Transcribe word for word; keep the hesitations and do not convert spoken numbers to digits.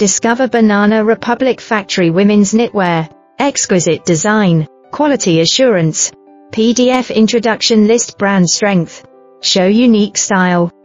Discover Banana Republic Factory Women's Knitwear. Exquisite design, quality assurance. P D F introduction. List brand strength. Show unique style.